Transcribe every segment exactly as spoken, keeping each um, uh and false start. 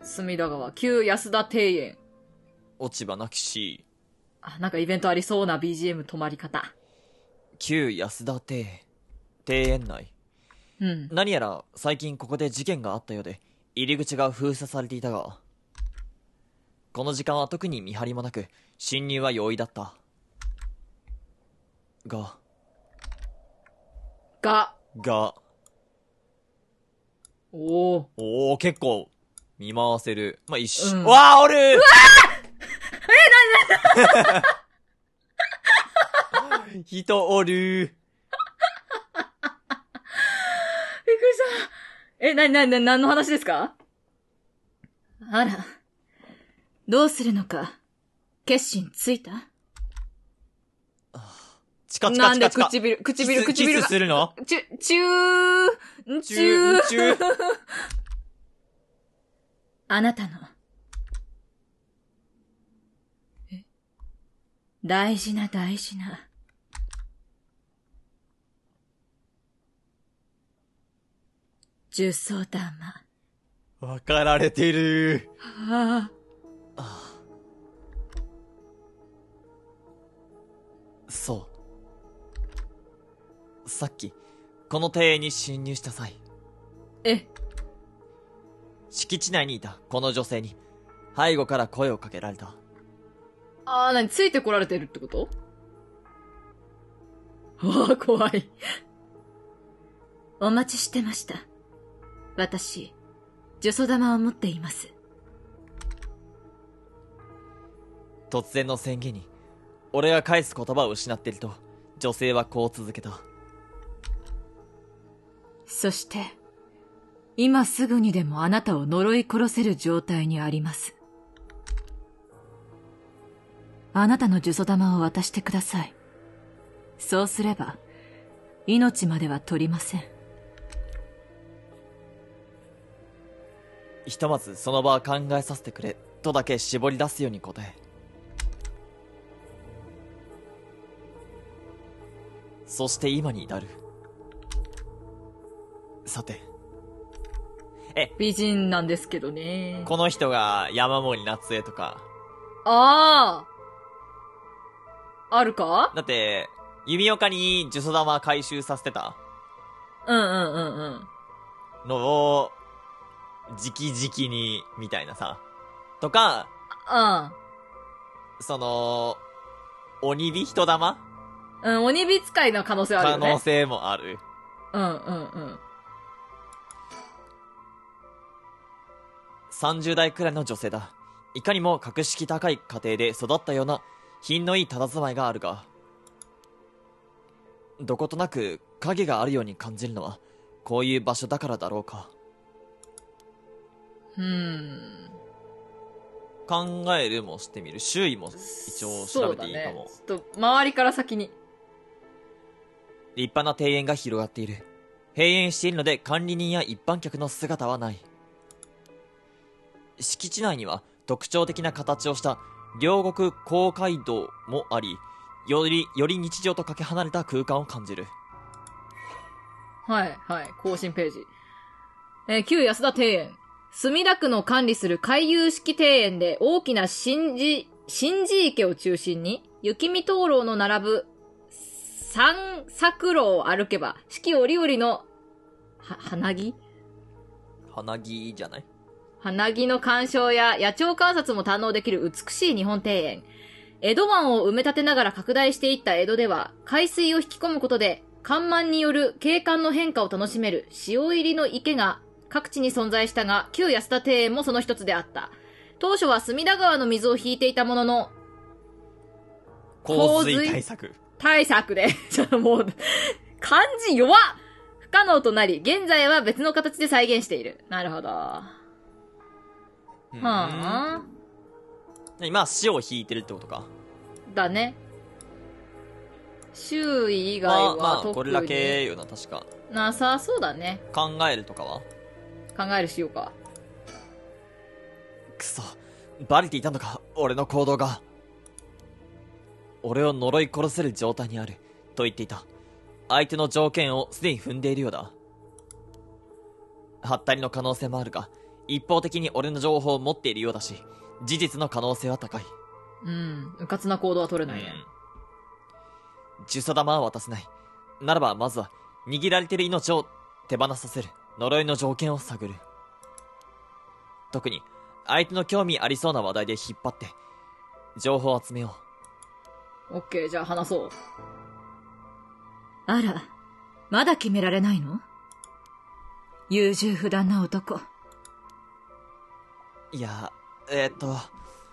隅田川、旧安田庭園。 落ち葉なきし。 あ、なんかイベントありそうな ビージーエム 止まり方。 旧安田庭。庭園内。 うん。 何やら最近ここで事件があったようで、入り口が封鎖されていたが、この時間は特に見張りもなく、侵入は容易だった。が、 が、 が、 おー。 おー、結構、見回せる。まあ、一瞬、 うん、 わー、おるー。うわーえ、なになに人おるー。びっくりした。え、なになになに、何の話ですか？あら。どうするのか、決心ついた？ チカチカチカチカ。 なんで唇、唇、唇が。 キスするの？ ちゅ、ちゅー、ちゅー。 ちゅー。 あなたの。え？大事な大事な。重装玉。 わかられてるー。 はあ。 ああ。そう。さっき、この庭園に侵入した際。 え？ 敷地内にいたこの女性に、背後から声をかけられた。 あー、なに、ついてこられてるってこと？わあ、怖い。お待ちしてました。私、呪詛玉を持っています。 突然の宣言に、俺が返す言葉を失っていると、女性はこう続けた。 そして、今すぐにでもあなたを呪い殺せる状態にあります。あなたの呪詛玉を渡してください。そうすれば、命までは取りません。 ひとまずその場は考えさせてくれ、とだけ絞り出すように答え。そして今に至る。さて。え、 美人なんですけどね。 この人が山森夏江とか。 ああ。あるか？ だって、弓岡に呪詛玉回収させてたうんうんうんうん。 のを、直々に、みたいなさ。とか、 うん。 その、鬼火人玉うん、鬼火使いの可能性あるよね。 可能性もある。 うんうんうん。 さんじゅう代くらいの女性だ。いかにも格式高い家庭で育ったような品のいい佇まいがあるが、どことなく影があるように感じるのはこういう場所だからだろうか。 うーん。 考えるもしてみる。周囲も一応調べていいかも。 そうだね、ちょっと周りから先に。 立派な庭園が広がっている。閉園しているので管理人や一般客の姿はない。敷地内には特徴的な形をした両国公会堂もあり、より、より日常とかけ離れた空間を感じる。 はい、はい。更新ページ。えー、旧安田庭園。墨田区の管理する回遊式庭園で大きな神事、神事池を中心に、雪見灯籠の並ぶ散策路を歩けば、四季折々の、は、花木花木じゃない？ 花木の鑑賞や野鳥観察も堪能できる美しい日本庭園。江戸湾を埋め立てながら拡大していった江戸では、海水を引き込むことで、干満による景観の変化を楽しめる潮入りの池が各地に存在したが、旧安田庭園もその一つであった。当初は隅田川の水を引いていたものの、 洪水対策。 対策で、ちょっともう、漢字弱っ！不可能となり、現在は別の形で再現している。なるほど。はあ。 今、潮を引いてるってことか。 だね。周囲以外は特に、 まあ、まあ、これだけよな、確か。 なさそうだね。 考えるとかは考えるしようか。 くそ。バレていたのか、俺の行動が。俺を呪い殺せる状態にある、と言っていた。相手の条件をすでに踏んでいるようだ。はったりの可能性もあるが、 一方的に俺の情報を持っているようだし、事実の可能性は高い。 うん。うかつな行動は取れないね。 うん。呪詛玉は渡せない。ならば、まずは、握られている命を手放させる。呪いの条件を探る。特に、相手の興味ありそうな話題で引っ張って、情報を集めよう。オッケー、じゃあ話そう。あら、まだ決められないの？優柔不断な男。 いや、えー、っと、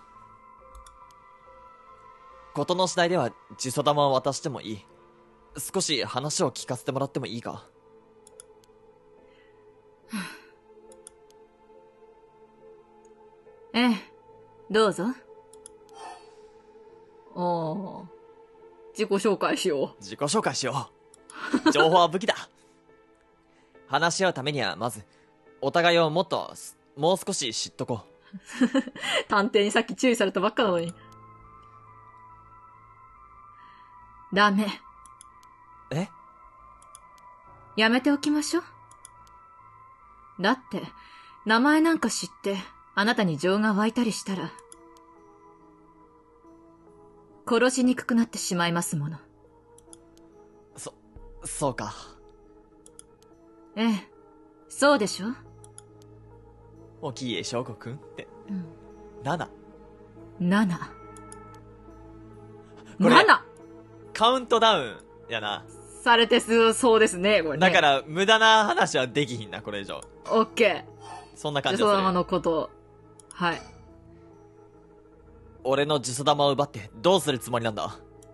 ことの次第では呪詛玉を渡してもいい。少し話を聞かせてもらってもいいか？ ええ、どうぞ。おー、自己紹介しよう。自己紹介しよう。情報は武器だ。話し合うためにはまず、お互いをもっと、もう少し知っとこう。探偵にさっき注意されたばっかなのに。ダメ。 え？ やめておきましょう。だって、名前なんか知って、あなたに情が湧いたりしたら、殺しにくくなってしまいますもの。 そ、そうか。 ええ、そうでしょ？ 沖江翔吾くんって。うん。なな。 なな。なな！ カウントダウンやな。 されてす、そうですね、これね。 だから、無駄な話はできひんな、これ以上。 オッケー。 そんな感じです呪詛玉のこと。はい。 俺の呪詛玉を奪ってどうするつもりなんだ？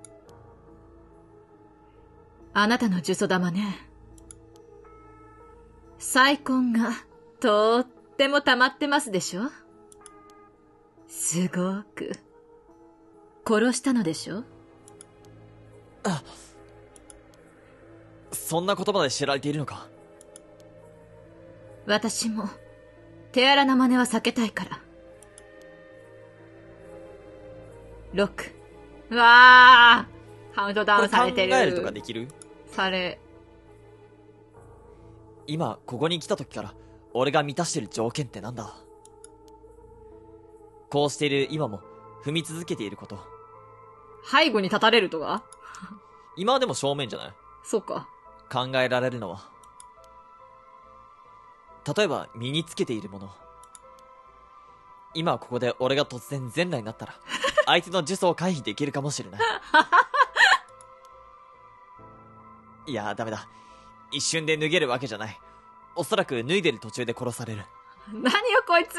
あなたの呪詛玉ね。再婚がとっても溜まってますでしょ？すごく。殺したのでしょ？ あ、そんな言葉で知られているのか？ 私も手荒な真似は避けたいから。ろく。うわー、カウントダウンされてる。 考えるとかできる？ され。 今、ここに来た時から、俺が満たしてる条件ってなんだ？こうしている今も、踏み続けていること。 背後に立たれるとか？ 今はでも正面じゃない？ そうか。 考えられるのは。例えば、身につけているもの。今ここで俺が突然全裸になったら、相手の呪詛を回避できるかもしれない。いや、ダメだ。一瞬で脱げるわけじゃない。おそらく脱いでる途中で殺される。 何よこいつって。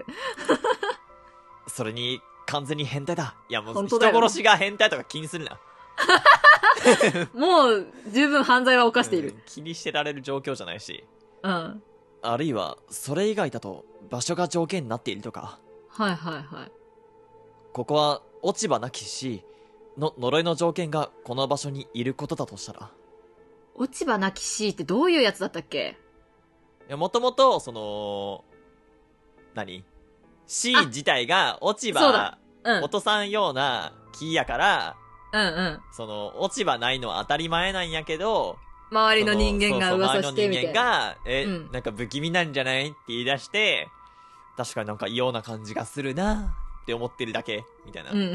それに、完全に変態だ。いやもう、人本当だよ殺しが変態とか気にするな。 もう、十分犯罪は犯している。 うん、気にしてられる状況じゃないし。 うん。 あるいは、それ以外だと、場所が条件になっているとか。 はいはいはい。 ここは、落ち葉なきし、の、呪いの条件がこの場所にいることだとしたら。 落ち葉なき C ってどういうやつだったっけ？ いや、もともと、その、何 ?C 自体が落ち葉、 うん、 落とさんような木やから、 うんうん。 その、落ち葉ないのは当たり前なんやけど、 周りの人間が噂してみたいな。 周りの人間が、え、 うん、 なんか不気味なんじゃないって言い出して、確かになんか異様な感じがするなって思ってるだけ、みたいな。 うんうんうん。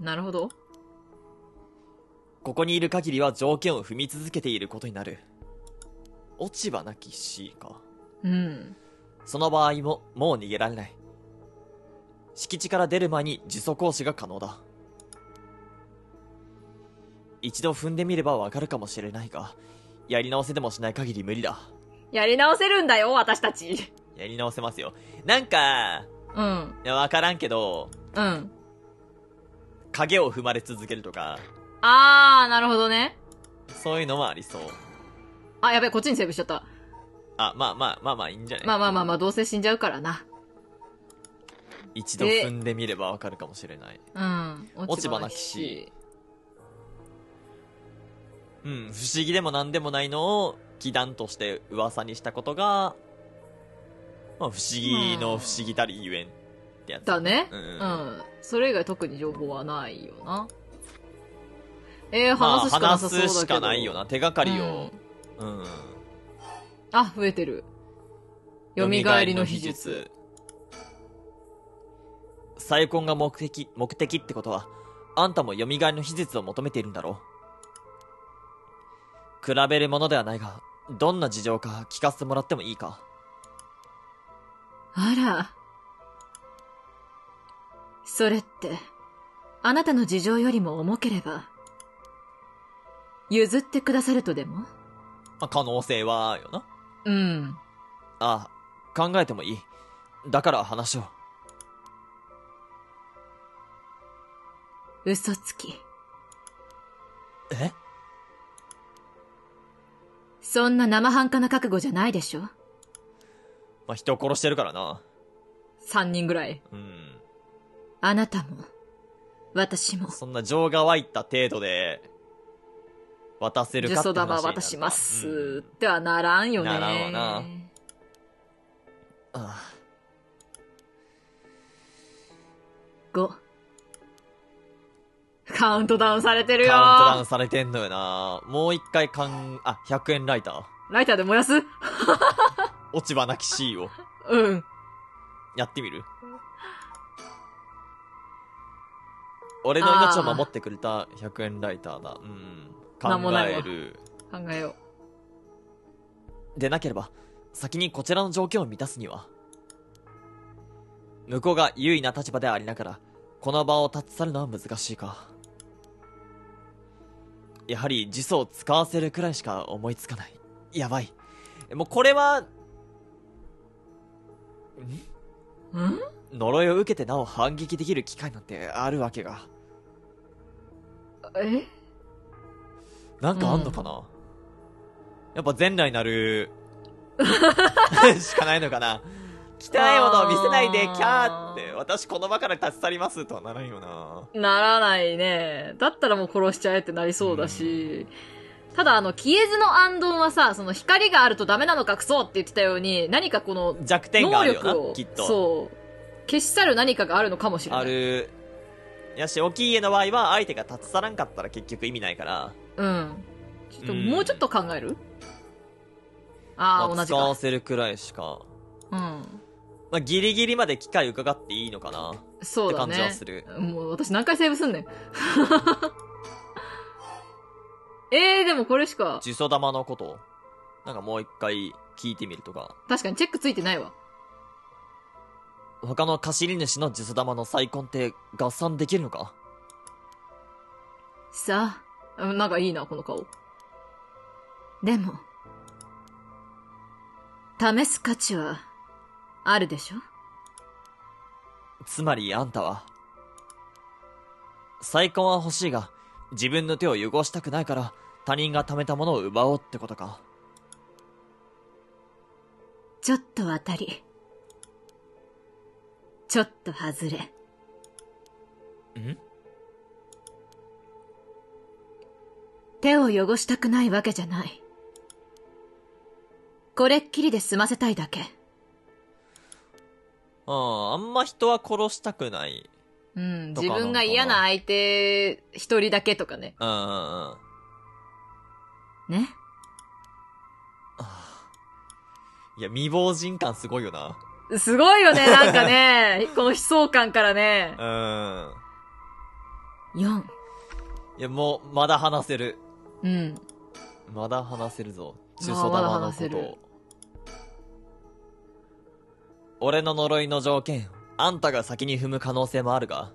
なるほど。 ここにいる限りは条件を踏み続けていることになる。落ち葉なき C か。 うん。 その場合も、もう逃げられない。敷地から出る前に呪詛行使が可能だ。一度踏んでみればわかるかもしれないが、やり直せでもしない限り無理だ。 やり直せるんだよ、私たち。 やり直せますよ。なんか、 うん。 いや、わからんけど、 うん。 影を踏まれ続けるとか。 あー、なるほどね。 そういうのもありそう。 あ、やべえ、こっちにセーブしちゃった。 あ、まあまあまあまあいいんじゃない？ まあまあまあまあ、どうせ死んじゃうからな。 一度踏んでみればわかるかもしれない。 うん。 落ち葉なき C。うん、不思議でもなんでもないのを、奇談として噂にしたことが、まあ不思議の不思議たりゆえんってやつ。 だね。 うん、うん。 うん。それ以外特に情報はないよな。えー、 まあ、 話すしかなさそうだけど。 話すしかないよな。手がかりを。うん。うん、 あ、増えてる。蘇りの秘術。 再婚が目的、目的ってことは、あんたも蘇りの秘術を求めているんだろう。比べるものではないが、どんな事情か聞かせてもらってもいいか。 あら。それって、あなたの事情よりも重ければ、譲ってくださるとでも？ まあ、可能性は、よな。 うん。 ああ、考えてもいい。だから話を。 嘘つき。 え？ そんな生半可な覚悟じゃないでしょ？ まあ、人を殺してるからな。 三人ぐらい。 うん。 あなたも、私も。 そんな情が湧いた程度で、渡せるかって話になるか。 呪詛玉渡します、うん、ってはならんよね。 ならんわな。ああ。 ご。カウントダウンされてるよ。 カウントダウンされてんのよな。もう一回かん、あ、ひゃくえんライター。 ライターで燃やす落ち葉なき C を。 うん。 やってみる？俺の命を守ってくれたひゃくえんライターだ。うん。考える。 考えよう。でなければ、先にこちらの条件を満たすには。向こうが優位な立場でありながら、この場を立ち去るのは難しいか。やはり呪詛を使わせるくらいしか思いつかない。やばい。もうこれは、 ん？ん？ 呪いを受けてなお反撃できる機会なんてあるわけが。 え？ なんかあんのかな、うん、やっぱ前来なるしかないのかな。汚いものを見せないでキャーって、私この場から立ち去りますとはならんよな。 ならないね。だったらもう殺しちゃえってなりそうだし、うん、ただあの消えずの暗遁はさ、その光があるとダメなのかクソって言ってたように、何かこの弱点があるよな、きっと。 そう消し去る何かがあるのかもしれない。 ある。やし、大きい家の場合は相手が立ち去らんかったら結局意味ないから。 うん。ちょっともうちょっと考える？ああ、同じか。 使わせるくらいしか。 うん。 まあ、ギリギリまで機会伺っていいのかな。 そうだね。 って感じはする。 もう私何回セーブすんねん。えー、でもこれしか。 呪詛玉のこと、なんかもう一回聞いてみるとか。 確かにチェックついてないわ。 他の貸し主の呪詛玉の再婚って合算できるのか？ さあ、なんかいいな、この顔。でも、試す価値は、あるでしょ？ つまりあんたは、再婚は欲しいが、自分の手を汚したくないから、他人が貯めたものを奪おうってことか。 ちょっと当たり。ちょっと外れ。 ん？ 手を汚したくないわけじゃない。これっきりで済ませたいだけ。 ああ、あんま人は殺したくない。 うん、自分が嫌な相手一人だけとかね。 うんうんうん。 ね。 いや、未亡人感すごいよな。 すごいよね、なんかね。この悲壮感からね。 うん。 よん。 いや、もう、まだ話せる。 うん。 まだ話せるぞ。 呪詛玉のこと。 俺の呪いの条件、あんたが先に踏む可能性もあるが。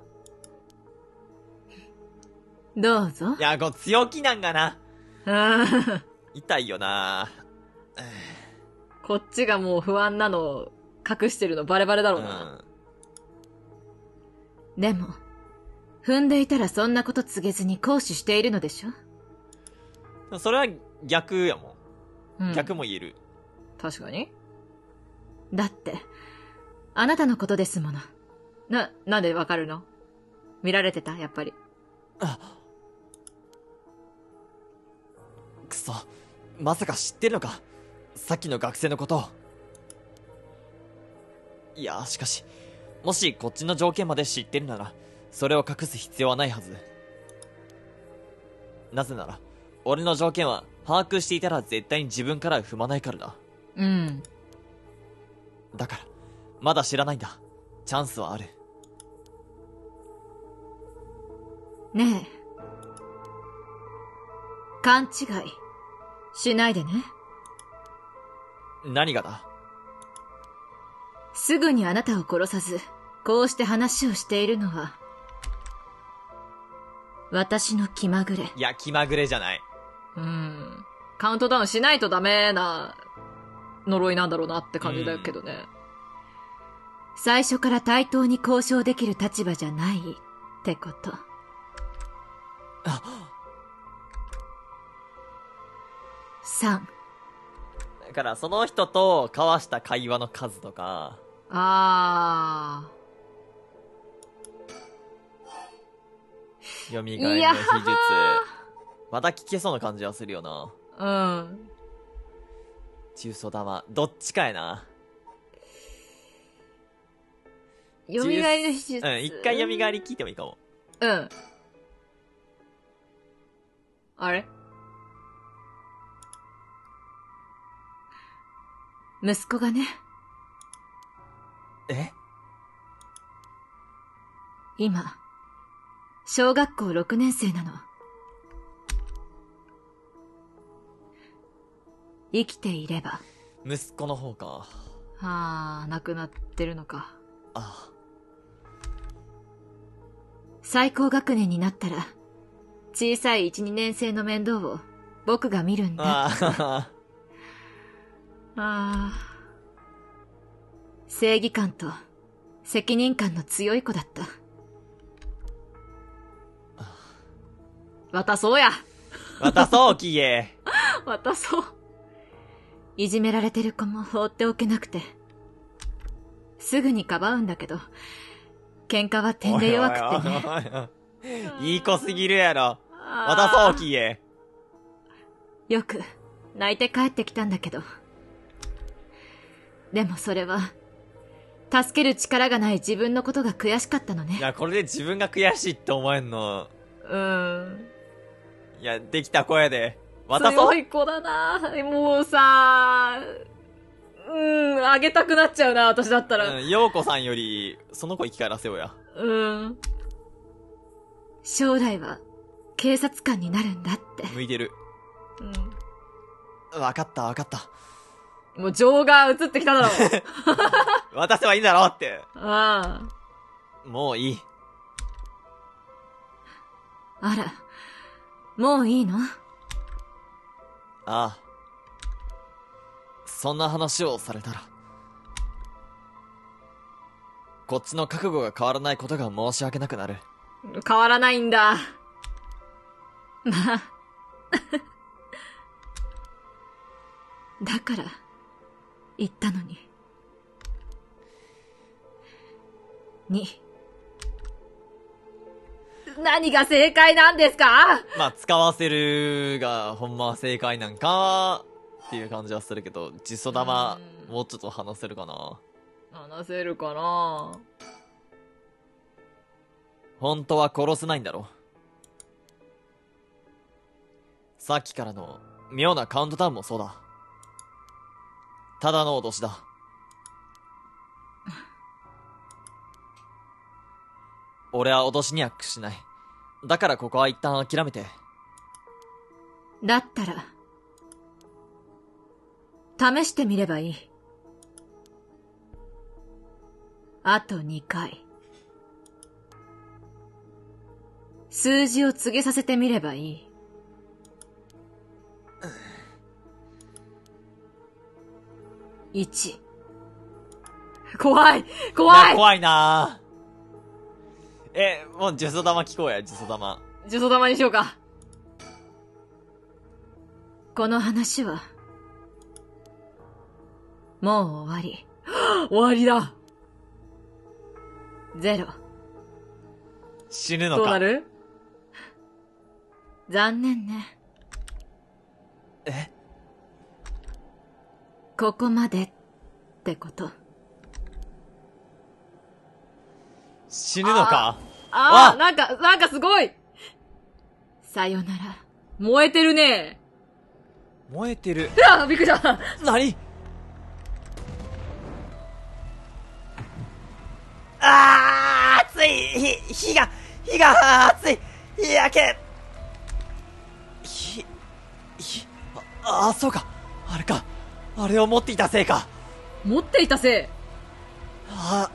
どうぞ。 いや、こう強気なんがな。 あ痛いよな。 こっちがもう不安なの隠してるのバレバレだろうな。うん、でも、踏んでいたらそんなこと告げずに行使しているのでしょ？それは逆やもん。 うん、 逆も言える。 確かに。だって、あなたのことですもの。な、なんでわかるの？見られてた？やっぱり。 あ。くそ。まさか知ってるのか？さっきの学生のことを。いや、しかし、もしこっちの条件まで知ってるなら、それを隠す必要はないはず。なぜなら、俺の条件は把握していたら絶対に自分からは踏まないからだ。 うん。 だから、まだ知らないんだ。チャンスはある。 ねえ。勘違いしないでね。 何がだ？ すぐにあなたを殺さず、こうして話をしているのは、私の気まぐれ。 いや、気まぐれじゃない。 うん。カウントダウンしないとダメな呪いなんだろうなって感じだけどね。最初から対等に交渉できる立場じゃないってこと。 あ、 さん。 だからその人と交わした会話の数とか。 あー。蘇りの秘術。また聞けそうな感じはするよな。 うん。 中祖玉。どっちかやな。 蘇りの秘術。 うん、一回蘇り聞いてもいいかも。 うん。あれ？息子がね。 え？ 今、小学校ろくねん生なの。生きていれば。 息子の方か。はあ、亡くなってるのか。 あ。 最高学年になったら、小さいいち、にねん生の面倒を僕が見るんだ。 あああ。正義感と責任感の強い子だった。渡そうや。 渡そう、キエ。 渡そう。いじめられてる子も放っておけなくて。すぐにかばうんだけど、喧嘩は点で弱くてね。 おいおいおいおいいい子すぎるやろ。渡そう、キエ。 よく泣いて帰ってきたんだけど。でもそれは、助ける力がない自分のことが悔しかったのね。 いや、これで自分が悔しいって思えんの。 うーん。 いや、できた子やで。渡そう。 強い子だな。もうさ、うん、あげたくなっちゃうな、私だったら。 うん、陽子さんより、その子生き返らせようや。 うん。将来は、警察官になるんだって。 向いてる。 うん。 わかったわかった。 もう情が移ってきただろ。 渡せばいいんだろって。 ああ。もういい。 あら、もういいの？ ああ。そんな話をされたら、こっちの覚悟が変わらないことが申し訳なくなる。 変わらないんだ。まあ。だから、言ったのに。に。何が正解なんですか？ まあ、使わせるが、ほんまは正解なんか、っていう感じはするけど、ジソ玉、もうちょっと話せるかな。 話せるかな。 本当は殺せないんだろ。さっきからの妙なカウントダウンもそうだ。ただの脅しだ。俺は脅しには屈しない。だからここは一旦諦めて。 だったら、試してみればいい。あとにかい。数字を告げさせてみればいい。いち。怖い怖いいや怖いなぁ。え、もう呪詛玉聞こうや、呪詛玉。 呪詛玉にしようか。この話は、もう終わり。終わりだ。ゼロ。 死ぬのか。 どうなる？残念ね。 え？ ここまでってこと。 死ぬのか？ ああ、なんか、なんかすごい。さよなら。燃えてるね。 燃えてる。 うわ、びっくりした。 何？あー、熱い。火、火が、火が熱い。 やけひ、ひ、あ、あ、そうか。あれか。あれを持っていたせいか。 持っていたせい。 あ、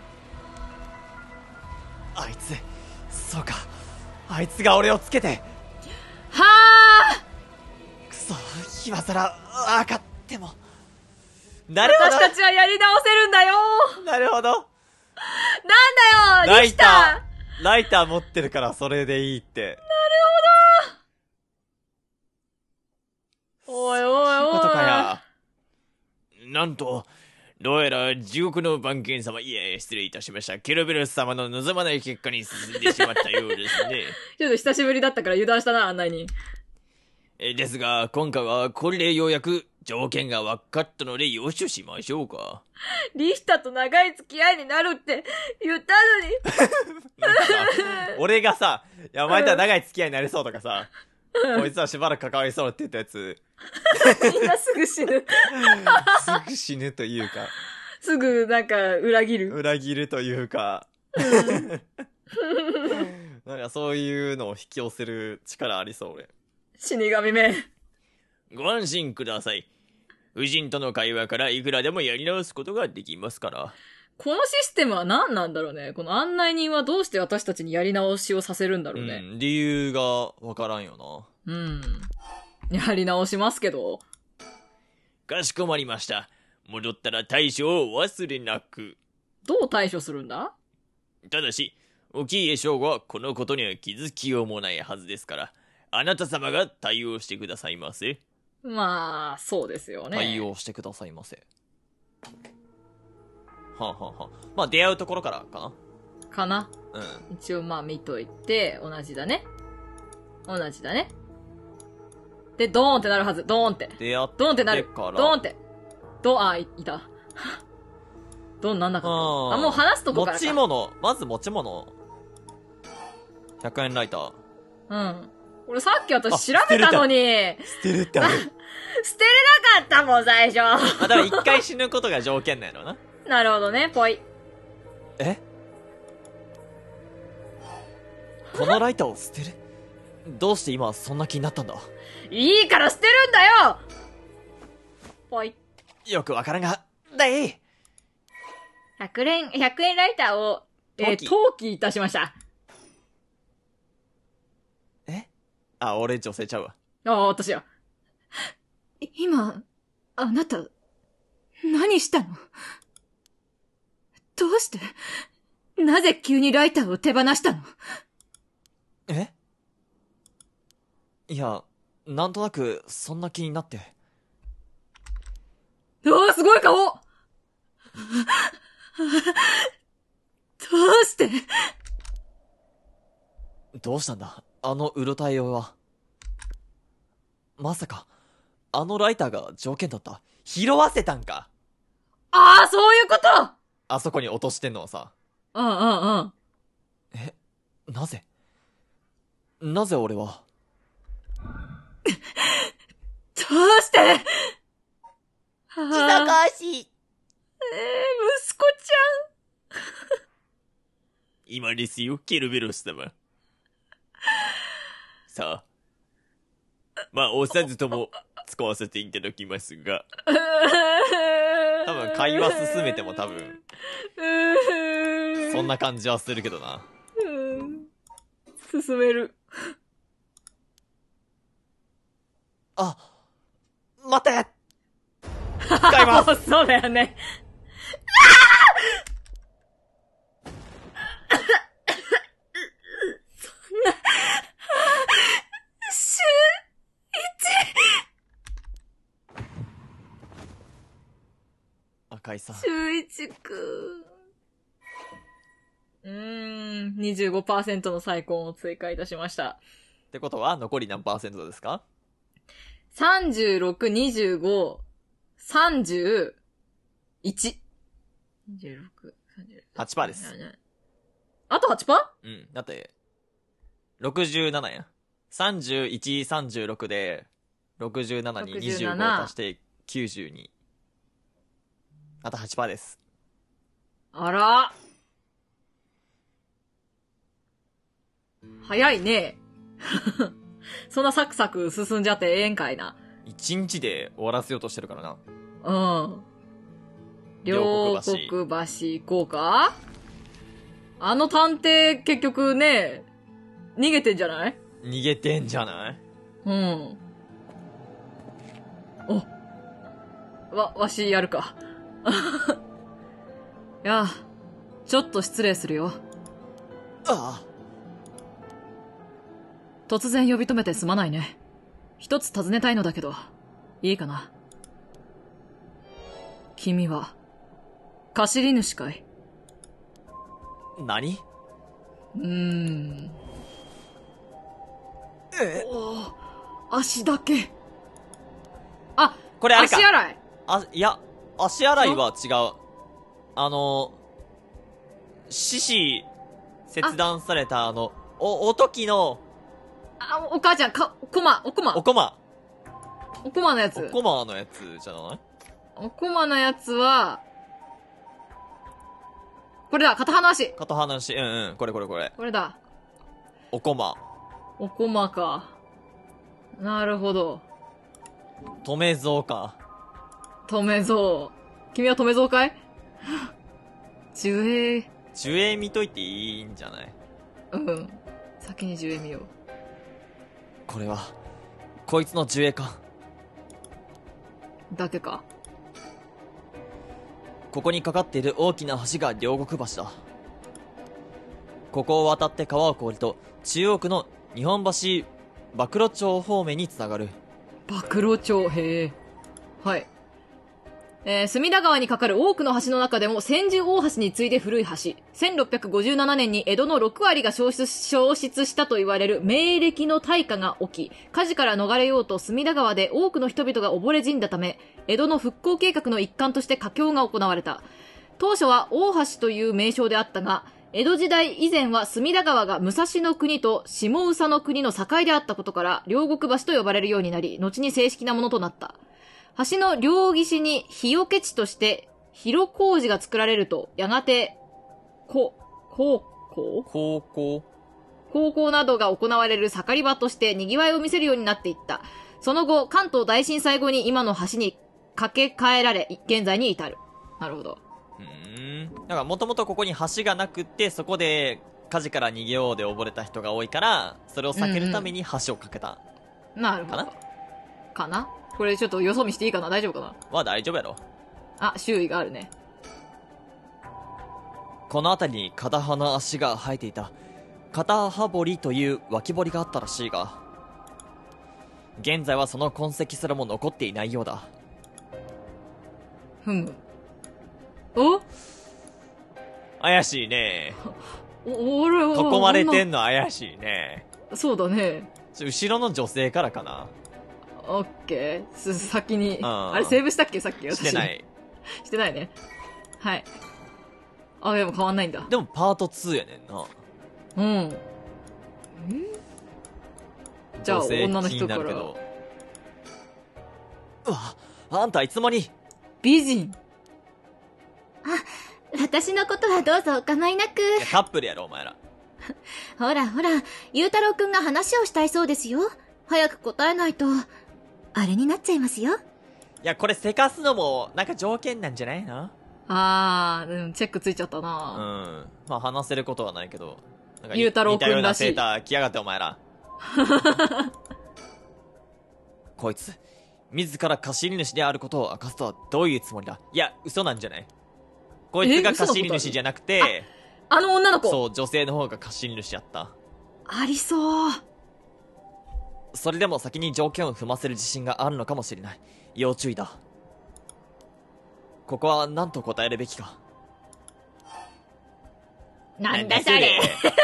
あいつ、そうか。あいつが俺をつけて。 はあ、 くそ、今さら、わかっても。なるほど。 私たちはやり直せるんだよ。 なるほど。 なんだよ、 ライタリヒター、ライター持ってるからそれでいいって。 ー。おいおいおい。 そういうことかや。なんと、どうやら地獄の番犬様、いえ、失礼いたしました。ケルベルス様の望まない結果に進んでしまったようですね。 ちょっと久しぶりだったから油断したな、案内に。 えですが、今回はこれでようやく条件が分かったのでよしとしましょうか。 リヒタと長い付き合いになるって言ったのに。 なんかさ、俺がさ、いや、お前とは長い付き合いになりそうとかさ、こいつはしばらく関わりそうって言ったやつ、 みんなすぐ死ぬ。 すぐ死ぬというか、 すぐなんか裏切る。 裏切るというか、なんかそういうのを引き寄せる力ありそう、俺。 死神め。 ご安心ください。夫人との会話からいくらでもやり直すことができますから。 このシステムは何なんだろうね。この案内人はどうして私たちにやり直しをさせるんだろうね。 うん、理由がわからんようん。やり直しますけど。 な。かしこまりました。戻ったら対処をお忘れなく。 どう対処するんだ？ ただし、沖江将吾はこのことには気づきようもないはずですから、あなた様が対応してくださいませ。 まあ、そうですよね。 対応してくださいませ。はあ、はあはあ、まあ出会うところからかな。 かな。 うん。 一応まあ見といて、同じだね。同じだね。で、ドーンってなるはず。ドーンって。 出会ってドーンってなる。 からドーンって。ドーン、あ、い、いた。ドーンなんなかった。あ、もう話すとこから持か。 ち物。まず持ち物。ひゃくえんライター。 うん。俺さっき私調べたのに。 捨てるってある。 捨てれなかったもん、最初。 あ、だから一回死ぬことが条件なんやろな。 なるほどね、ぽい。 えこのライターを捨てる？どうして今そんな気になったんだ？ いいから捨てるんだよぽい。 よくわからんが、だい。 ひゃくえん、ひゃくえんライターを、えー、 登記登記いたしました。 えあ、俺女性ちゃうわ。 ああ、私や。今、あなた、何したの？どうして、なぜ急にライターを手放したの？ えいや、なんとなく、そんな気になって。 おー、すごい顔！どうして？ どうしたんだあのうろたえようは。まさか、あのライターが条件だった？拾わせたんか？ ああ、そういうこと！ あそこに落としてんのはさ。 うんうんうん。 え、なぜなぜ俺は。 どうして？ ちさかし。 えー、息子ちゃん。 今ですよ、ケルベロス様。さあ。まあ、おさずとも使わせていただきますが。多分、会話進めても多分、そんな感じはするけどな。 進める。 あ、待って使いますそうだよね。そんな、週一。 赤井さん。 週一く。うーん、にじゅうごパーセント の再婚を追加いたしました。 ってことは、残り何パーセントですか？ さんじゅうろく、にじゅうご、さんじゅういち。にじゅうろく、さんじゅう。 はちパーセント です。 あと はちパーセント？ うん。だって、ろくじゅうななや。さんじゅういち、さんじゅうろくで、ろくじゅうななににじゅうご足してきゅうじゅうに。あと はちパーセント です。 あら。 早いね。そんなサクサク進んじゃってええんかいな。 一日で終わらせようとしてるからな。 うん。両国橋行こうか？あの探偵結局ね、逃げてんじゃない？ 逃げてんじゃない？ うん。お。わ、わしやるか。いや、ちょっと失礼するよ。 ああ。 突然呼び止めてすまないね。一つ尋ねたいのだけど、いいかな？君は、貸しり主かい？ 何？ うーん。 えおー、足だけ。あ、 これあれか。 足洗い。 あ、いや、足洗いは違う。あの、獅子、切断されたあの、お、おときの、 あ、お母ちゃん、か、こま、おこま。 おこま。 おこまのやつ。 おこまのやつじゃない？ おこまのやつは、これだ、片鼻足。 片鼻し、うんうん、これこれこれ。 これだ。 おこま。 おこまか。なるほど。 止めぞうか。 止めぞう。君は止めぞうかい？樹影。 樹影見といていいんじゃない？ うん。先に樹影見よう。 これは、こいつの樹影か。 だけか。 ここにかかっている大きな橋が両国橋だ。ここを渡って川を越えると、中央区の日本橋、暴露町方面につながる。 暴露町、へえ。はい。えー、隅田川に架かる多くの橋の中でも千住大橋に次いで古い橋。せんろっぴゃくごじゅうななねんに江戸のろくわりが消失、消失したと言われる明暦の大火が起き、火事から逃れようと隅田川で多くの人々が溺れ死んだため、江戸の復興計画の一環として架橋が行われた。当初は大橋という名称であったが、江戸時代以前は隅田川が武蔵の国と下総の国の境であったことから、両国橋と呼ばれるようになり、後に正式なものとなった。橋の両岸に日よけ地として広小路が作られると、やがて、こ、高校高校高校などが行われる盛り場として賑わいを見せるようになっていった。その後、関東大震災後に今の橋に架け替えられ、現在に至る。なるほど。 うーん。だからもともとここに橋がなくって、そこで火事から逃げようで溺れた人が多いから、それを避けるために橋を架けた。 なるほど。 かなかなこれちょっとよそ見していいかな？大丈夫かな？ まあ大丈夫やろ。 あ、周囲があるね。 この辺りに片刃の足が生えていた片刃堀という脇堀があったらしいが、現在はその痕跡すらも残っていないようだ。 ふむ。お？ 怪しいね。 お、俺は。 囲まれてんの怪しいね。 そうだね。 ちょ後ろの女性からかな。 オッケー。す、先に。 うん。 あれセーブしたっけさっき私。 してない。 してないね。はい。あ、でも変わんないんだ。 でもパートツーやねんな。 うん。えじゃあ、 女性女の人から。 気になるけど。うわ、あんたいつもに。 美人。 あ、私のことはどうぞお構いなく。 いやカップルやろ、お前ら。 ほらほら、ゆうたろうくんが話をしたいそうですよ。早く答えないと、あれになっちゃいますよ。 いや、これせかすのも、なんか条件なんじゃないの？ あー、うん、チェックついちゃったうな。 ん。まあ話せることはないけど。なんかゆうたろうくんらしい似たようなセーター着やがってお前ら。こいつ、自ら貸し主であることを明かすとはどういうつもりだ？いや、嘘なんじゃない？こいつが貸し主じゃなくて、 あの女の子。 そう、女性の方が貸し主やった。 ありそう。 それでも先に条件を踏ませる自信があるのかもしれない。要注意だ。ここは何と答えるべきか。 なんだそれ。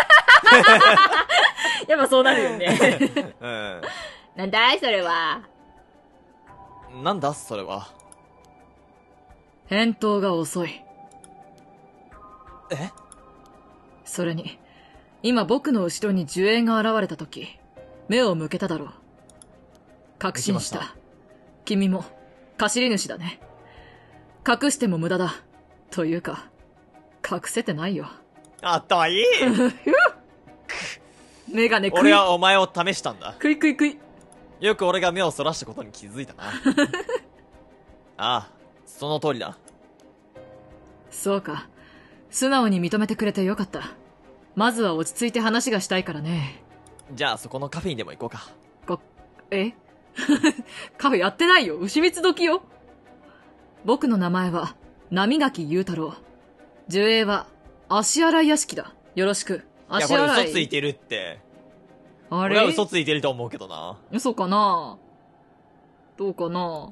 やっぱそうなるよね。 うん。 なんだいそれは。 なんだそれは。 返答が遅い。 え？ それに、今僕の後ろに呪霊が現れた時、目を向けただろう。確信した。 向きました。 君も、貸し主だね。隠しても無駄だ。というか、隠せてないよ。 あったわいい。 メガネ食い。 俺はお前を試したんだ。 食い食い食い。 よく俺が目をそらしたことに気づいたな。ああ、その通りだ。 そうか。素直に認めてくれてよかった。まずは落ち着いて話がしたいからね。 じゃあそこのカフェにでも行こうか。 か、えカフェやってないよ。牛蜜時よ。僕の名前は、波垣雄太郎。樹影は、足洗屋敷だ。よろしく。 いや、これ足洗い。 嘘ついてるって。 あ俺はれ嘘ついてると思うけどな。 嘘かなどうかな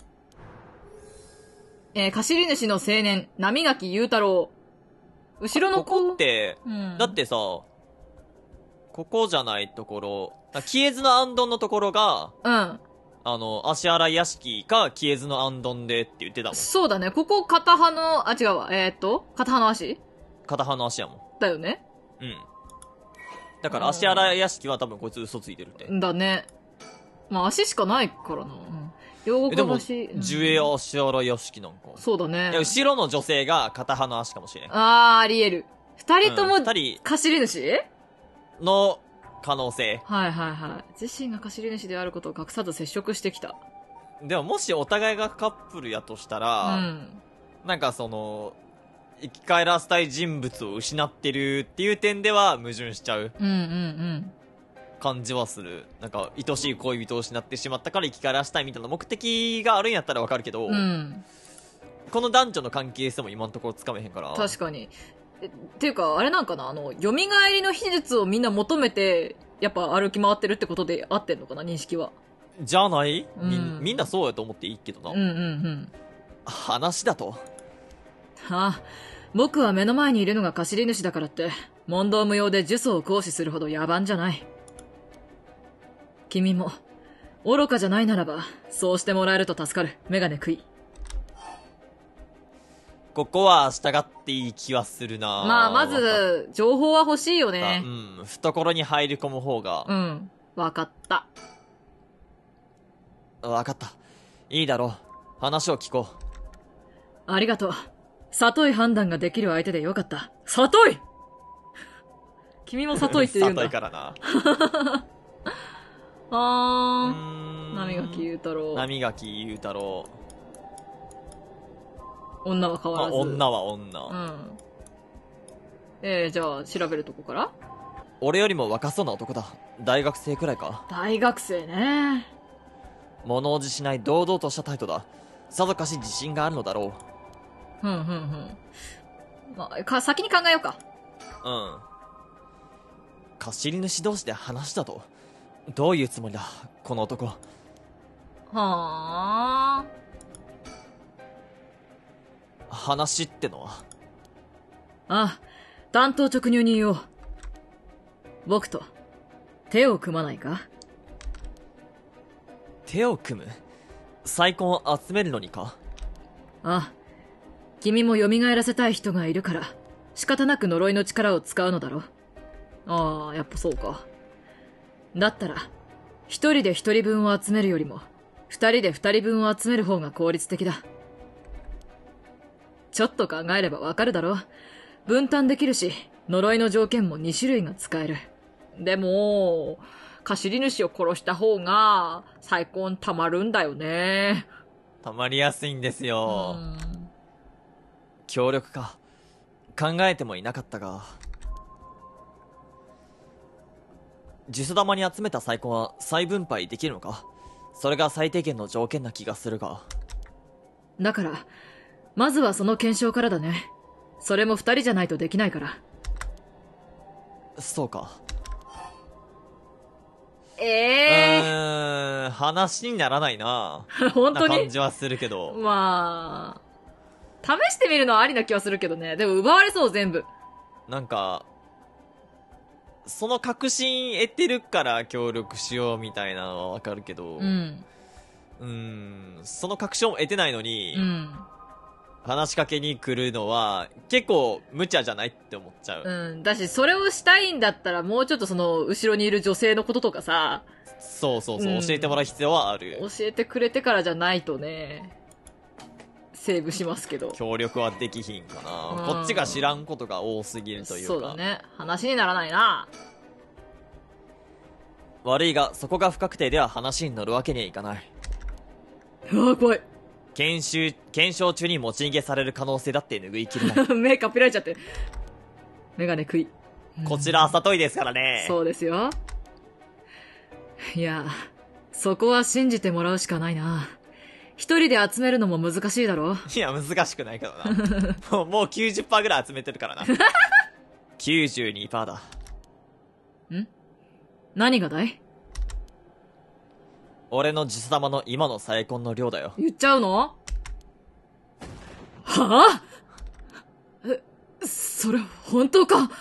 えー、貸し主の青年、波垣雄太郎。後ろの子ここって、 うん、 だってさ、ここじゃないところ、キエズのアンドンのところが、 うん。 あの、足洗屋敷か、キエズのアンドンでって言ってたもん。 そうだね。ここ、片刃の、あ、違うわ。えー、っと、片刃の足片刃の足やもん。 だよね。 うん。だから、足洗屋敷は多分こいつ嘘ついてるって。 だね。まあ、足しかないからな。うん。両え、でも、 国橋。うん樹影足洗屋敷なんか。 そうだねいや、。後ろの女性が片刃の足かもしれん。 あー、あり得る。二人とも、 うん二人貸し主の可能性。 はいはいはい。自身が貸し主であることを隠さず接触してきた。 でも、もしお互いがカップルやとしたうら、 ん。 なんかその、生き返らせたい人物を失ってるっていう点では矛盾しちゃううんうんうん。 感じはする。なんか、愛しい恋人を失ってしまったから生き返らせたいみたいな目的があるんやったらわかるけど、 うん。 この男女の関係性も今のところつかめへんから。 確かに。えっていうか、あれなんかなあの、蘇りの秘術をみんな求めて、やっぱ歩き回ってるってことで合ってんのかな認識は。 じゃない、みうんみんなそうやと思っていいけどな。 うんうんうん。 話だと。 はあ、僕は目の前にいるのが貸し主だからって、問答無用で呪詛を行使するほど野蛮じゃない。君も、愚かじゃないならば、そうしてもらえると助かる。メガネ食い。 ここは従っていい気はするな。 まあ、まず、情報は欲しいようね。 ん、懐に入り込む方が。 うん。わかった。 わかった。いいだろう。話を聞こう。 ありがとう。里い判断ができる相手でよかった。里い君も里いって言うんだ。 里いからな。うあー。 ーん波垣雄太郎。 波垣雄太郎。 女は変わあ、 らず。 女は女。 うん。えー、じゃあ、調べるとこから俺よりも若そうな男だ。大学生くらいか。 大学生ね。 物おじしない堂々とした態度だ。さぞかし自信があるのだろふんふんふん。まあ、か、先に考えようか。 う。うん。貸し主同士で話したと。どういうつもりだ、この男。 はあ。 話ってのは。 あ、担当直入に言おう。僕と、手を組まないか？ 手を組む再婚を集めるのにか？ あ、君も蘇らせたい人がいるから、仕方なく呪いの力を使うのだろ。ああ、やっぱそうか。だったら、一人で一人分を集めるよりも、二人で二人分を集める方が効率的だ。ちょっと考えればわかるだろ。分担できるし、呪いの条件も二種類が使える。でも、貸し主を殺した方が、再婚たまるんだよね。 たまりやすいんですよ。 うん協力か。考えてもいなかったが。呪詛玉に集めた再婚は再分配できるのか？それが最低限の条件な気がするが。 だから、まずはその検証からだね。それも二人じゃないとできないから。 そうか。 えうえーん、話にならないな。 ー、本当な感にじはするけど。 まあ、試してみるのはありな気はするけどね。でも奪われそう、全部。 なんか、その確信得てるから協力しようみたいなのはわかるけど、 うん。 うーん、その確証も得てないのに、 うん。 話しかけに来るのは結構無茶じゃないって思っちゃう。 うん。だし、それをしたいんだったら、もうちょっとその、後ろにいる女性のこととかさ、 そうそうそう、 うん教えてもらう必要はある。 教えてくれてからじゃないとね、セーブしますけど。 協力はできひんかな、 うんこっちが知らんことが多すぎるというか。 そうだね。話にならないな。 悪いが、そこが不確定では話に乗るわけにはいかない。 うわ、怖い。 研修、検証中に持ち逃げされる可能性だって拭いきれない。 目かっぴられちゃって。メガネ食い。 こちら、あさといですからね。 そうですよ。いや、そこは信じてもらうしかないな。一人で集めるのも難しいだろ。 いや、難しくないけどな。もう、もう きゅうじゅっパーセント ぐらい集めてるからな。きゅうじゅうにパーセント だ。 ん？何がだい？ 俺のジソ玉の今の再婚の量だよ。 言っちゃうの？はぁ？え、それ本当か？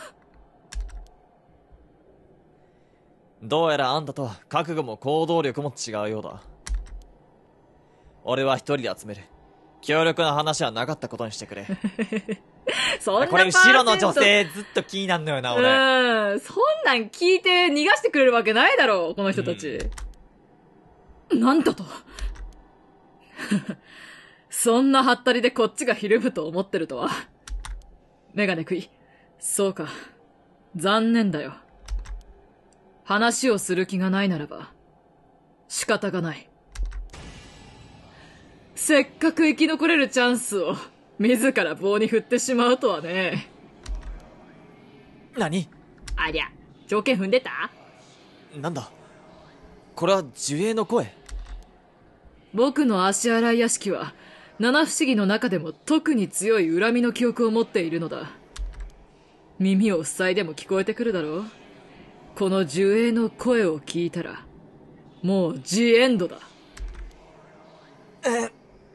どうやらあんたとは覚悟も行動力も違うようだ。俺は一人で集める。強力な話はなかったことにしてくれ。 そんなこれ後ろの女性ずっと気になんのよな、俺。 うん。そんなん聞いて逃がしてくれるわけないだろう、この人たち。うん、なんだと。そんなハッタリでこっちがひるむと思ってるとは。メガネ食い。そうか。残念だよ。話をする気がないならば、仕方がない。せっかく生き残れるチャンスを、自ら棒に振ってしまうとはね。 何？ ありゃ、条件踏んでた？ なんだ？これは呪霊の声？ 僕の足洗い屋敷は、七不思議の中でも特に強い恨みの記憶を持っているのだ。耳を塞いでも聞こえてくるだろう？この呪霊の声を聞いたら、もうジエンドだ。 え？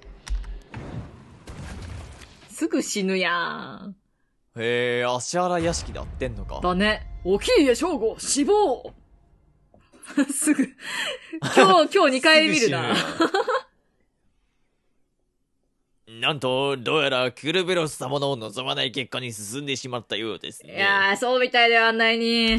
すぐ死ぬやん。 へえ、足洗い屋敷で会ってんのか。 だね。沖家翔吾、死亡すぐ。今日、今日にかい見るな。 なんと、どうやらクルベロス様の望まない結果に進んでしまったようですね。 いやー、そうみたいではないに。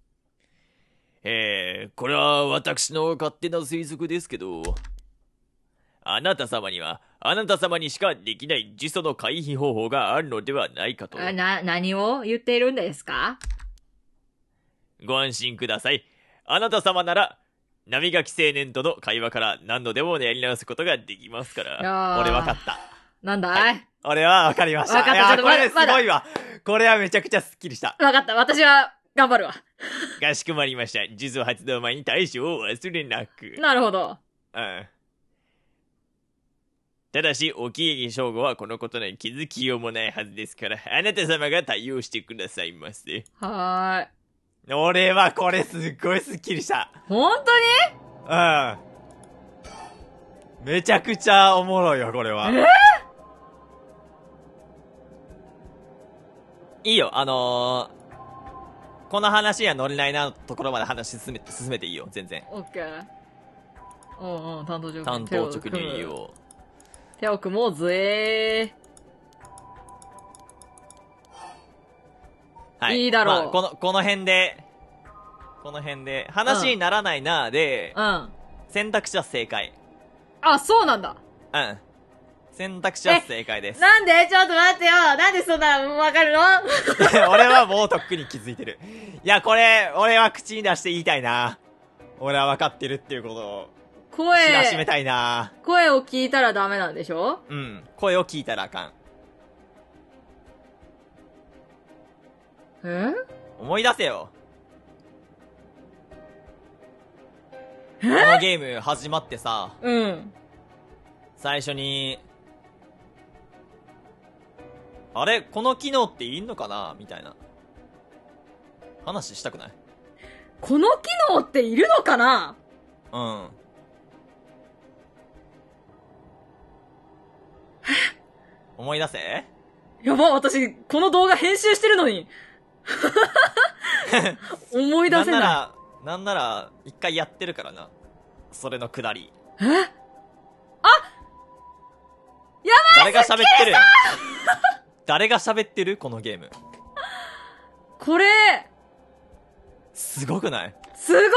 えー、これは私の勝手な推測ですけど、あなた様には、あなた様にしかできない呪詛の回避方法があるのではないかと。 あ、な、何を言っているんですか？ ご安心ください。あなた様なら、波垣青年との会話から何度でもやり直すことができますから。俺分かった。 なんだい、 はい、俺は分かりました。 分かった、ちょっとこれすごいわ。これはめちゃくちゃスッキリした。 分かった、私は頑張るわ。 かしこまりました。呪詛発動前に対処を忘れなく。 なるほど。 うん。ただし、沖家翔吾はこのことに気づきようもないはずですから、あなた様が対応してくださいませ。 はーい。 俺はこれすっごいスッキリした。 本当に？ うん。めちゃくちゃおもろいよ、これは。 えー、 いいよ、あのー、この話には乗れないなところまで話進め進めていいよ、全然。 オッケー。うんうん、担当直入。 担当直入いいよ。 手を組もうぜー。はい。いいだろう。 まあ、この、この辺で、この辺で、話にならないなーで、 うん。 選択肢は正解。 あ、そうなんだ。 うん。選択肢は正解です。 なんで？ちょっと待ってよ。なんでそんな、わかるの？ 俺はもうとっくに気づいてる。いや、これ、俺は口に出して言いたいな。俺は分かってるっていうことを。 声。 知らしめたいな。 声を聞いたらダメなんでしょ？ うん。声を聞いたらあかん。 え？ 思い出せよ。このゲーム始まってさ。 うん。 最初に、あれこの機能っていいのかなみたいな。話したくない？ この機能っているのかな？ うん。思い出せ？ やば、私、この動画編集してるのに。思い出せない。 なんなら、なんなら、一回やってるからな。それのくだり。 え？あ！やばい！ 誰が喋ってる？誰が喋ってる？このゲーム。 これ、 すごくない？ すごい！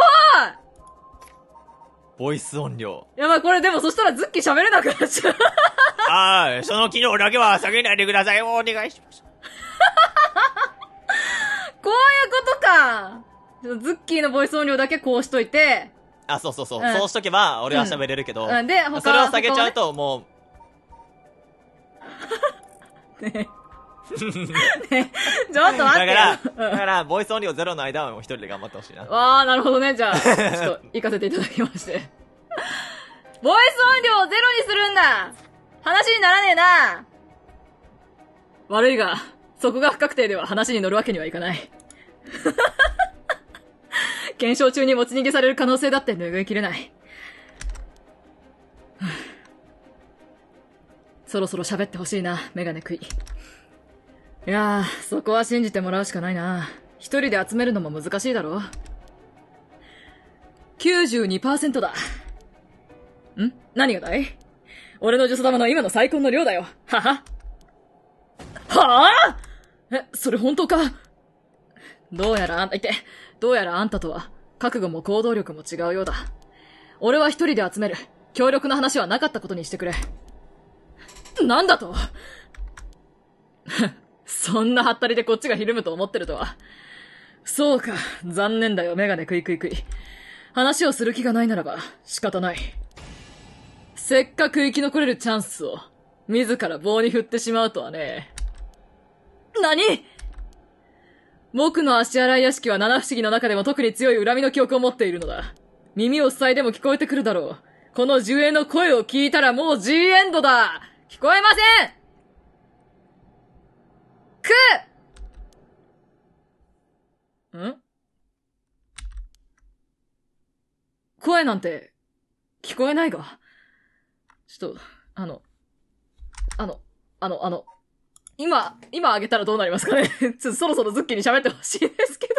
ボイス音量。 やばい、これでもそしたらズッキー喋れなくなっちゃう。 ああ、その機能だけは下げないでください。お願いします。 こういうことか。 ズッキーのボイス音量だけこうしといて、 あ、そうそうそう。 うんそうしとけば、俺は喋れるけど、 うん、で、他それを下げちゃう他はと、もね、ねねちょっとう、だ待ってよ。 から、だから、ボイス音量ゼロの間はもう一人で頑張ってほしいな。 わー、なるほどね。じゃあ、ちょっと、行かせていただきまして。ボイス音量をゼロにするんだ話にならねえな悪いが、そこが不確定では話に乗るわけにはいかない。検証中に持ち逃げされる可能性だって拭いきれない。そろそろ喋ってほしいな、メガネ食い。いやー、そこは信じてもらうしかないな。一人で集めるのも難しいだろ。きゅうじゅうにパーセント だ。ん？何がだい？俺の女祖玉の今の最高の量だよ。はは。はぁ？え、それ本当か？どうやらあんた、いて、どうやらあんたとは、覚悟も行動力も違うようだ。俺は一人で集める。協力の話はなかったことにしてくれ。なんだと？そんなハッタリでこっちがひるむと思ってるとは。そうか、残念だよ、メガネクイクイクイ。話をする気がないならば、仕方ない。せっかく生き残れるチャンスを、自ら棒に振ってしまうとはね。何？僕の足洗い屋敷は七不思議の中でも特に強い恨みの記憶を持っているのだ。耳を塞いでも聞こえてくるだろう。この呪霊の声を聞いたらもう G エンドだ！聞こえません！くん？声なんて、聞こえないが。ちょっと、あの、あの、あの、あの、今、今あげたらどうなりますかね。ちょっとそろそろズッキーに喋ってほしいですけど。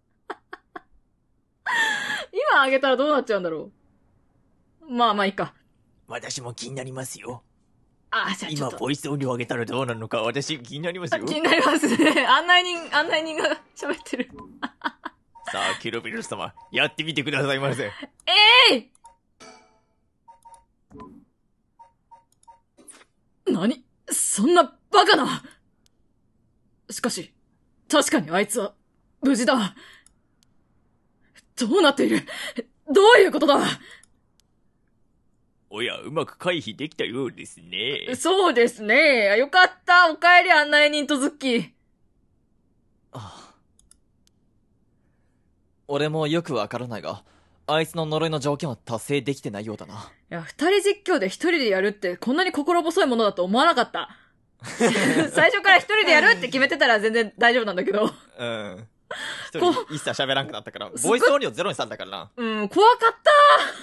今あげたらどうなっちゃうんだろう。まあまあいいか。 私も気になりますよ。 あ、じゃあちょ今、 っと。 ボイス音量上げたらどうなるのか、私気になりますよ。 気になりますね。案内人、案内人が喋ってる。 さあ、ケロベルス様、やってみてくださいませ。 えい、何？そんなバカな！しかし、確かにあいつは、無事だ。どうなっている？どういうことだ？ おや、うまく回避できたようですね。 そうですね。よかった。お帰り案内人とズッキー。 ああ、俺もよくわからないが、あいつの呪いの条件は達成できてないようだな。 いや、二人実況で一人でやるってこんなに心細いものだと思わなかった。最初から一人でやるって決めてたら全然大丈夫なんだけど。 うん。一人一切喋らんくなったから、ボイス音量ゼロにしたんだからな。 うん、怖かった。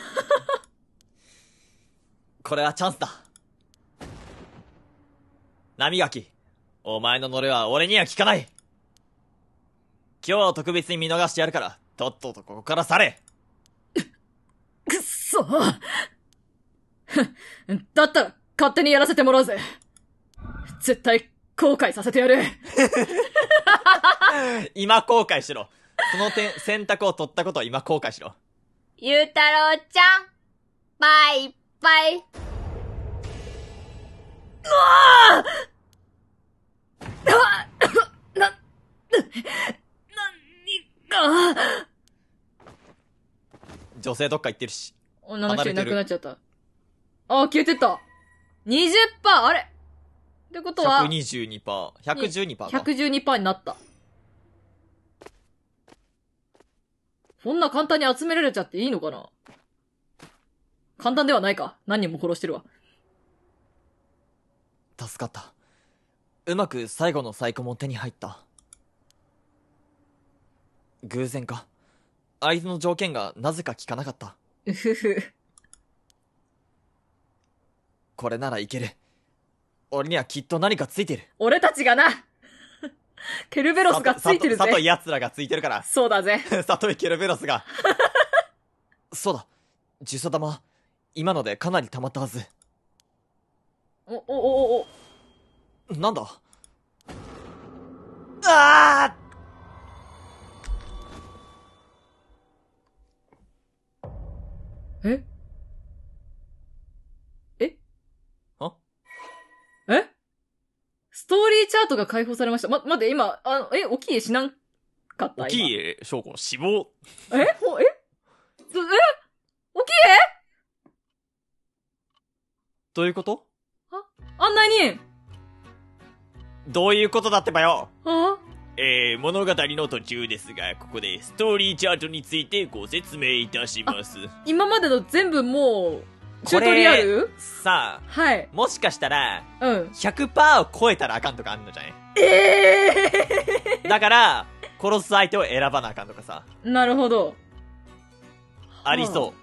これはチャンスだ。波垣、お前の呪いは俺には効かない。今日は特別に見逃してやるから、とっととここから去れ。 くっそ。だったら勝手にやらせてもらうぜ。絶対後悔させてやる。 今後悔しろ。その点、選択を取ったことを今後悔しろ。 ゆうたろうちゃん、バイバイ。 うわぁ！な、な、何か。 女性どっか行ってるし。 女の人いなくなっちゃった。あ、消えてった。にじゅっパーセント！ あれってことは、 ひゃくにじゅうにパーセント。ひゃくじゅうにパーセントか。 ひゃくじゅうにパーセント になった。こんな簡単に集められちゃっていいのかな？簡単ではないか。何人も殺してるわ。 助かった。うまく最後のサイコも手に入った。偶然か。あいつの条件がなぜか効かなかった。 うふふ。 これならいける。俺にはきっと何かついてる。 俺たちがなケルベロスがついてるぜ。 里い奴らがついてるから。 そうだぜ。 里いケルベロスが。そうだ。呪詛玉、今のでかなり溜まったはず。 お、お、お、お、 お。なんだ？ああ！ え？え？ あ？ え？ストーリーチャートが解放されました。ま、待って、今、あの、え、おきえ死なんかった。 沖家翔子死亡。 今えほ、えそえ沖江どういうこと？ あんなにどういうことだってばよ。 あえー、物語の途中ですが、ここでストーリーチャートについてご説明いたします。 今までの全部もう、チュートリアルさあ、 はい。 もしかしたら、 うん。 ひゃくパーセントを超えたらあかんとかあんのじゃない？ ええだから、殺す相手を選ばなあかんとかさ。 ー、なるほど。 ありそう。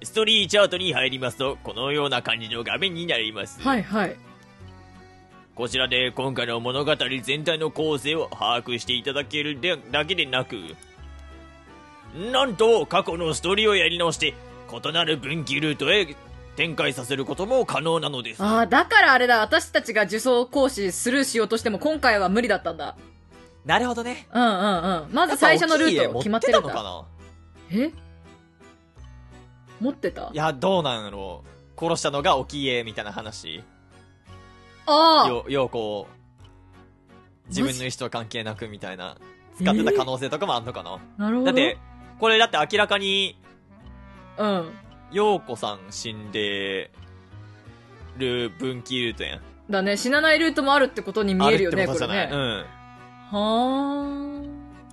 ストーリーチャートに入りますと、このような感じの画面になります。 はいはい。 こちらで今回の物語全体の構成を把握していただけるだけでなく、なんと過去のストーリーをやり直して異なる分岐ルートへ展開させることも可能なのです。 ああ、だからあれだ、私たちが呪詛講師スルーしようとしても今回は無理だったんだ。 なるほどね。 うんうんうん。まず最初のルート決まってるんだ。 やっぱ大きい家持ってたのかな？ え持ってた？ いや、どうなんやろう。殺したのが沖家みたいな話。 ああよ、ようこう、自分の意思とは関係なくみたいな、使ってた可能性とかもあんのかな。 なるほど。 だって、これだって明らかに、 うん。 ようこさん死んでる分岐ルートやん。 だね、死なないルートもあるってことに見えるよね、 あるってことじゃない。 これね。 うん。 は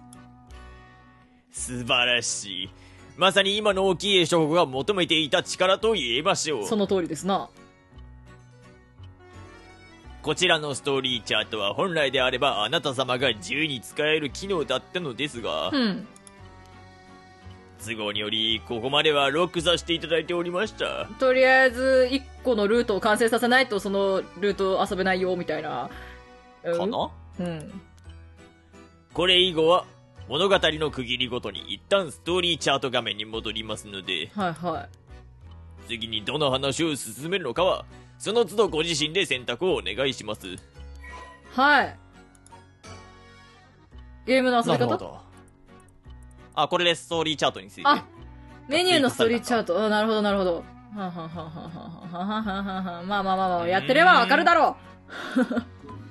素晴らしい。まさに今の沖家将軍が求めていた力と言えましょう。 ー。その通りですな。 こちらのストーリーチャートは本来であればあなた様が自由に使える機能だったのですが、 うん。 都合によりここまではロックさせていただいておりました。 とりあえず、一個のルートを完成させないと、そのルート遊べないよ、みたいな。うんかな？ うん。 これ以後は物語の区切りごとに一旦ストーリーチャート画面に戻りますので、 はいはい。 次にどの話を進めるのかはその都度ご自身で選択をお願いします。 はい。ゲームの遊び方？ なるほど。あ、これでストーリーチャートについて。 あ、メニューのストーリーチャート。あ、なるほどなるほど。ははははははははは。まあまあまあまあ、やってればわかるだろう。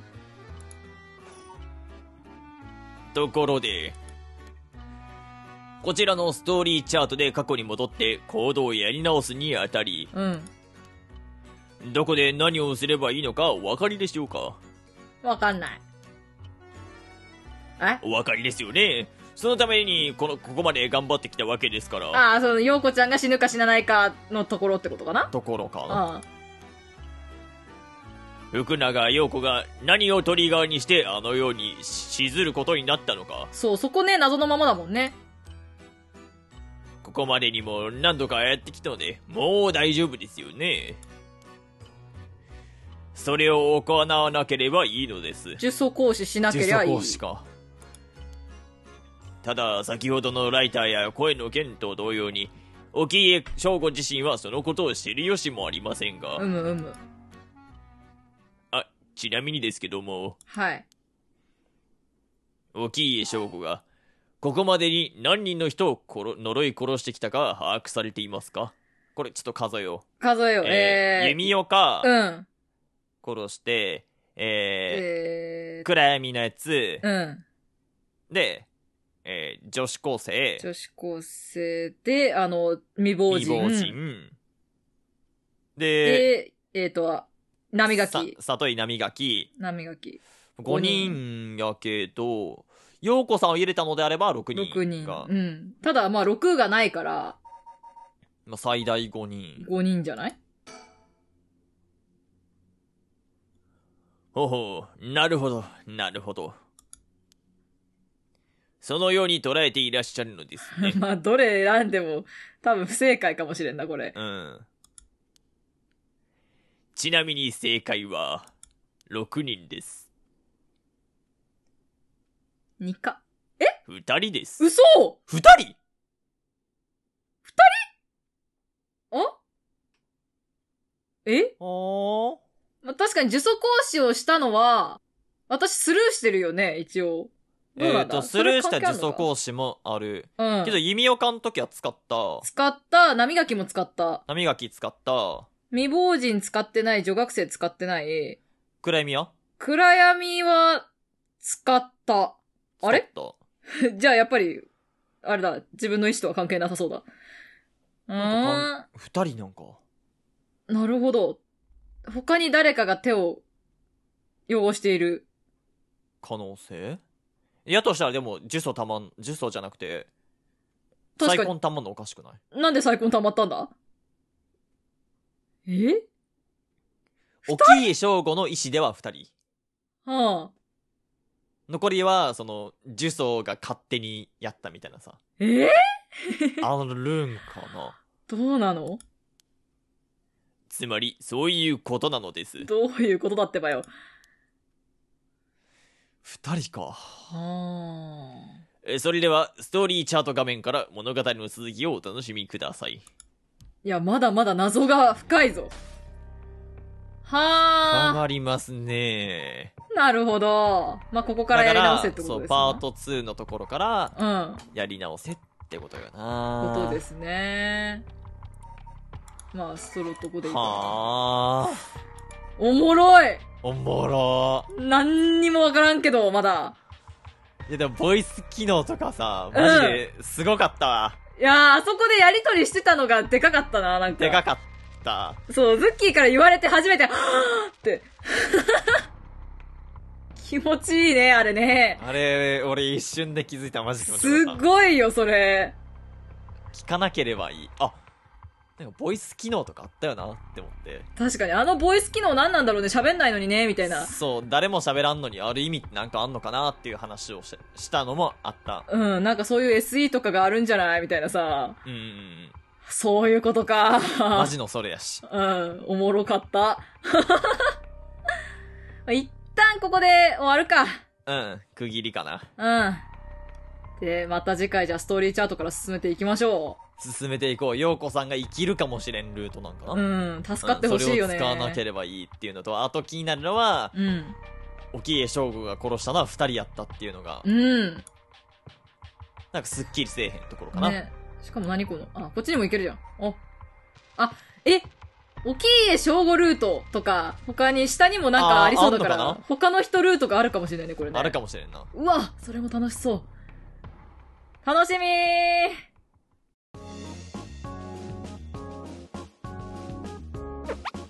ところで、こちらのストーリーチャートで過去に戻って行動をやり直すにあたり、 うん。 どこで何をすればいいのかお分かりでしょうか？ わかんない。えお分かりですよね。そのためにこのここまで頑張ってきたわけですから。 ああ、その、陽子ちゃんが死ぬか死なないかのところってことかな？ ところか。 ああ。 福永陽子が何をトリガーにしてあのようにしずることになったのか。 そう、そこね、謎のままだもんね。 ここまでにも何度かやってきたので、もう大丈夫ですよね。それを行わなければいいのです。 呪詛講師しなけりゃいい。 呪詛講師か。ただ、先ほどのライターや声の剣と同様に、沖家翔吾自身はそのことを知る由もありませんが。 うむうむ。 あ、ちなみにですけども、 はい。 沖家翔吾が、ここまでに何人の人を殺呪い殺してきたか把握されていますか？これちょっと数えよう。 数えよう。えー。 えー、弓岡、 うん。 殺して、えー、 えー。 暗闇のやつ、 うん。 で、えー、女子高生、 女子高生で、あの、未亡人。 未亡人、で、 で、えっ、ー、と、波垣。 さ里井波垣。 波垣。 ごにんやけど、陽子さんを入れたのであればろくにんが。 ろくにん。うん。ただ、まあ、ろくがないから、 まあ、最大ごにん。 ごにんじゃない？ ほうほう、なるほど、なるほど。そのように捉えていらっしゃるのですね。 まあ、どれ選んでも、多分不正解かもしれんな、これ。 うん。ちなみに正解は、ろくにんです。 にか。 ふたりです。 嘘 ! ふたり? あえおー。 まあ、確かに呪詛講師をしたのは、私スルーしてるよね、一応。どうなんだえっと、スルーした呪詛師。 講師もある。 うん。 けど、弓岡の時は使った。 使った、波垣も使った。 波垣使った。 未亡人使ってない、女学生使ってない。 暗闇は暗闇は、 使った。あれ使っじゃあやっぱり、あれだ、自分の意思とは関係なさそうだ。うた。なんーか二人なんか。 ん。なるほど。他に誰かが手を汚している。 可能性いやとしたらでも、呪詛たまん、呪詛じゃなくて、 確かに再婚たまんのおかしくないなんで再婚溜まったんだ？え沖家正吾の意思では二人。 はあ。 残りは、その、呪詛が勝手にやったみたいなさ。 ええあるんかな。 どうなの？ つまり、そういうことなのです。 どういうことだってばよ。 二人か。 はあ。 えそれでは、ストーリーチャート画面から物語の続きをお楽しみください。 いや、まだまだ謎が深いぞ。 変はあ。 わりますね。 なるほど。まあ、ここからやり直せってことですね。 そう、パートツーのところから、 うん。 やり直せってことよこな。 とですね。まあ、そのとこでいいかな。 はあ。 おもろい。 おもろ何にもわからんけど、まだ。 いやでも、ボイス機能とかさ、マジですごかったわ。 いやー、あそこでやりとりしてたのがでかかったな、なんか。 でかかった。 そう、ズッキーから言われて初めて、はぁーって。気持ちいいね、あれね。 あれ、俺一瞬で気づいたらマジ気持ちすっよかった。 ごいよ、それ。 聞かなければいい。あ、なんかボイス機能とかあったよなって思って。 確かに、あのボイス機能何なんだろうね、喋んないのにね、みたいな。 そう、誰も喋らんのにある意味ってなんかあんのかなっていう話をししたのもあった。 うん、なんかそういう エスイー とかがあるんじゃないみたいなさ。 うんうんうん。 そういうことか。 マジのそれやし。 うん、おもろかった。一旦ここで終わるか。 うん、区切りかな。 うん。で、また次回じゃあストーリーチャートから進めていきましょ進めていこう。陽子さんが生きるかもしれんルートなんかな。 う。うん、助かってほしいよね。 うん、それを使わなければいいっていうのと、あと気になるのは、 うん。 沖江正吾が殺したのは二人やったっていうのが、 うん。 なんかすっきりせえへんところかな。 ね。しかも何この、あ、こっちにも行けるじゃん。お。あ、え沖家正吾ルートとか、他に下にもなんかありそうだから、 あーあんのかな他の人ルートがあるかもしれないね、これね。 あるかもしれんな。 うわ、それも楽しそう。楽しみー